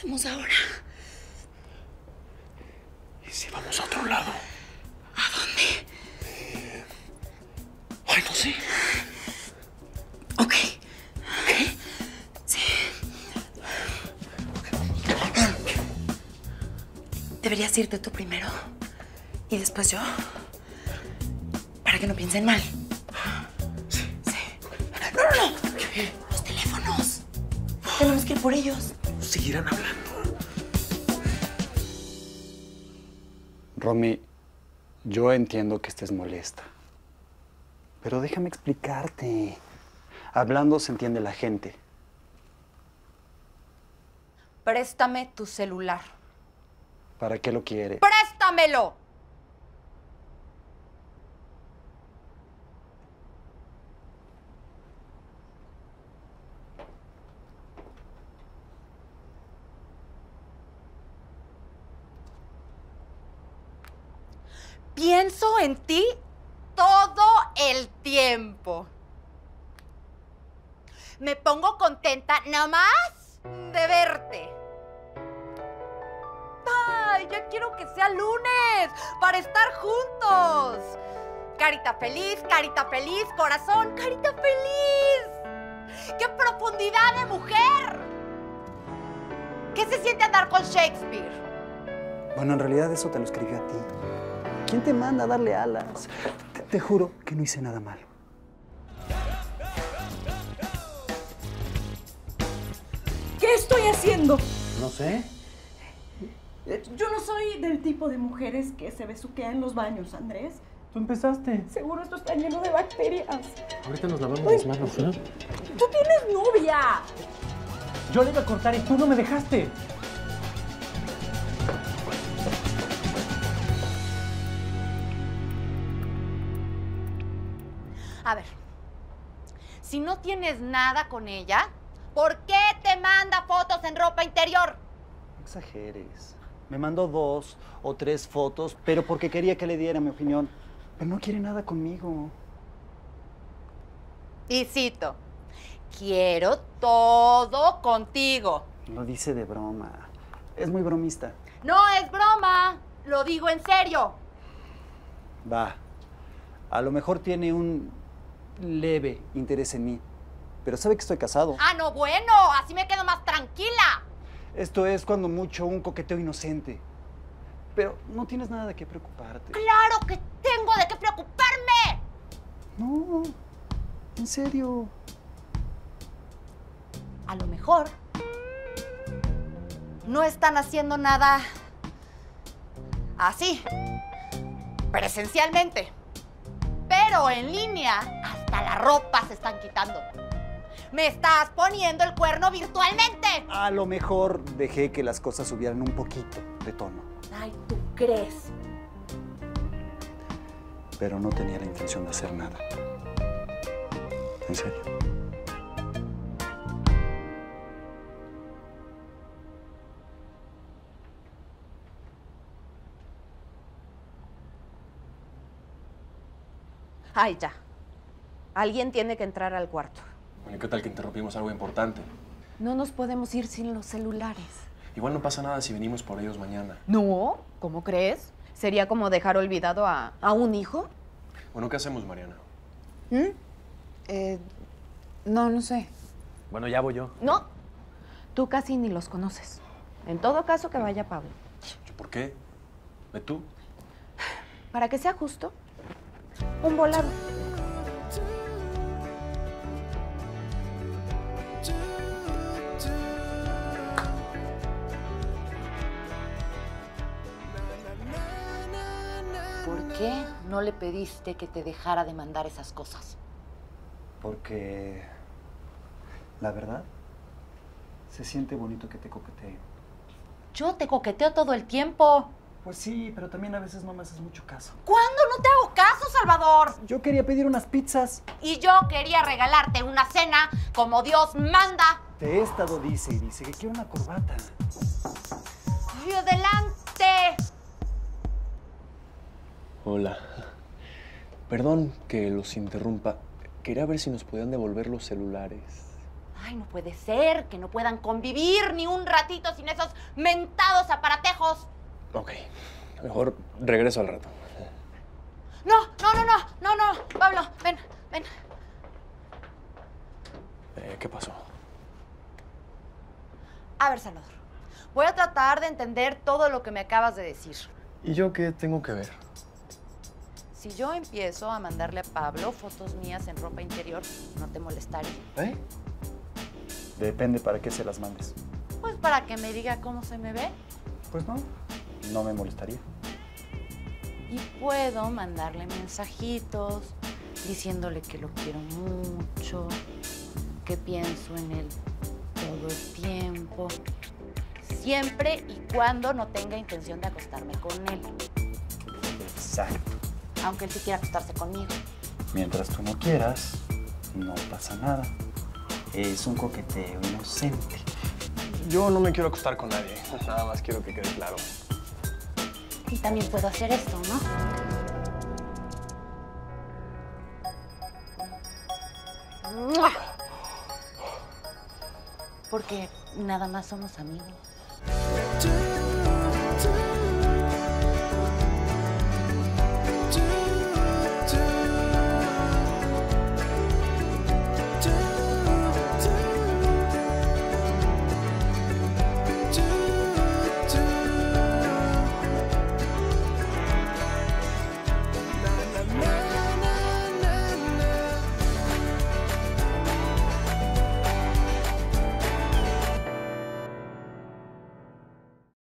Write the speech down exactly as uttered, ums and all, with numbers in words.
hacemos ahora? ¿Y si vamos a otro lado? ¿A dónde? Eh... Ay, no sé. Ok. Ok. Sí. Deberías irte tú primero. Y después yo. Para que no piensen mal. Sí. Sí. No, no, no. ¿Qué? Los teléfonos. Tenemos que ir por ellos. Seguirán hablando. Romy, yo entiendo que estés molesta. Pero déjame explicarte. Hablando se entiende la gente. Préstame tu celular. ¿Para qué lo quieres? ¡Préstamelo! Pienso en ti todo el tiempo. Me pongo contenta nada más de verte. ¡Ay, ya quiero que sea lunes para estar juntos! Carita feliz, carita feliz, corazón, carita feliz. ¡Qué profundidad de mujer! ¿Qué se siente andar con Shakespeare? Bueno, en realidad eso te lo escribí a ti. ¿Quién te manda a darle alas? Te, te juro que no hice nada malo. ¿Qué estoy haciendo? No sé. Yo no soy del tipo de mujeres que se besuquean en los baños, Andrés. Tú empezaste. Seguro esto está lleno de bacterias. Ahorita nos lavamos las manos, ¿eh? ¡Tú tienes novia! Yo le iba a cortar y tú no me dejaste. A ver, si no tienes nada con ella, ¿por qué te manda fotos en ropa interior? No exageres. Me mandó dos o tres fotos, pero porque quería que le diera mi opinión. Pero no quiere nada conmigo. Y cito, quiero todo contigo. Lo dice de broma. Es muy bromista. No es broma, lo digo en serio. Va. A lo mejor tiene un leve interés en mí. Pero sabe que estoy casado. Ah, no, bueno, así me quedo más tranquila. Esto es cuando mucho un coqueteo inocente. Pero no tienes nada de qué preocuparte. ¡Claro que tengo de qué preocuparme! No, en serio. A lo mejor no están haciendo nada así, presencialmente. Pero en línea, hasta la ropa se están quitando. Me estás poniendo el cuerno virtualmente. A lo mejor dejé que las cosas subieran un poquito de tono. Ay, ¿tú crees? Pero no tenía la intención de hacer nada. En serio. Ay, ya. Alguien tiene que entrar al cuarto. Bueno, ¿qué tal que interrumpimos algo importante? No nos podemos ir sin los celulares. Igual no pasa nada si venimos por ellos mañana. No, ¿cómo crees? ¿Sería como dejar olvidado a, a un hijo? Bueno, ¿qué hacemos, Mariana? ¿Mm? Eh, no, no sé. Bueno, ya voy yo. No, tú casi ni los conoces. En todo caso, que vaya Pablo. ¿Por qué? ¿Ve tú? Para que sea justo, un volado. ¿Por qué no le pediste que te dejara de mandar esas cosas? Porque, la verdad, se siente bonito que te coquetee. Yo te coqueteo todo el tiempo. Pues sí, pero también a veces no me haces mucho caso. ¿Cuándo no te hago caso, Salvador? Yo quería pedir unas pizzas. Y yo quería regalarte una cena como Dios manda. Te he estado dice y dice que quiero una corbata. ¡Y adelante! Hola. Perdón que los interrumpa. Quería ver si nos podían devolver los celulares. Ay, no puede ser que no puedan convivir ni un ratito sin esos mentados aparatejos. Ok, mejor regreso al rato. No, no, no, no, no, no. Pablo, ven, ven. Eh, ¿Qué pasó? A ver, Salvador, voy a tratar de entender todo lo que me acabas de decir. ¿Y yo qué tengo que ver? Si yo empiezo a mandarle a Pablo fotos mías en ropa interior, ¿no te molestaría? ¿Eh? Depende para qué se las mandes. Pues para que me diga cómo se me ve. Pues no, no me molestaría. Y puedo mandarle mensajitos diciéndole que lo quiero mucho, que pienso en él todo el tiempo, siempre y cuando no tenga intención de acostarme con él. Exacto. Aunque él sí quiera acostarse conmigo. Mientras tú no quieras, no pasa nada. Es un coqueteo inocente. Yo no me quiero acostar con nadie. Nada más quiero que quede claro. Y también puedo hacer esto, ¿no? ¡Mua! Porque nada más somos amigos.